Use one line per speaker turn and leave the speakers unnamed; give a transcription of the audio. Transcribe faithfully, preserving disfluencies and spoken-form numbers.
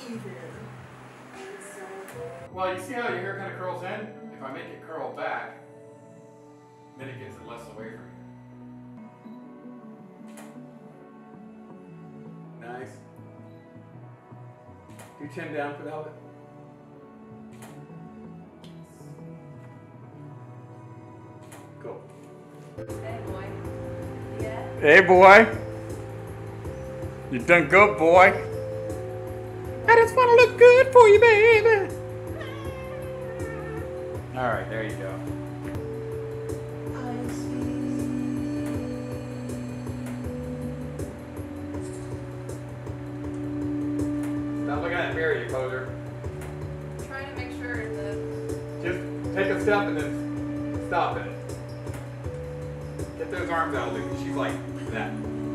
Well, you see how your hair kind of curls in? If I make it curl back, then it gets it less away from you. Nice. Do chin down for the helmet. Cool.
Hey, boy. Yeah?
Hey, boy. You done good, boy. I just want to look good for you, baby. All right, there you go. Stop looking at that mirror, you poser.
I'm trying to make sure the...
Just take a step and then stop it. Get those arms out of it. She's like that.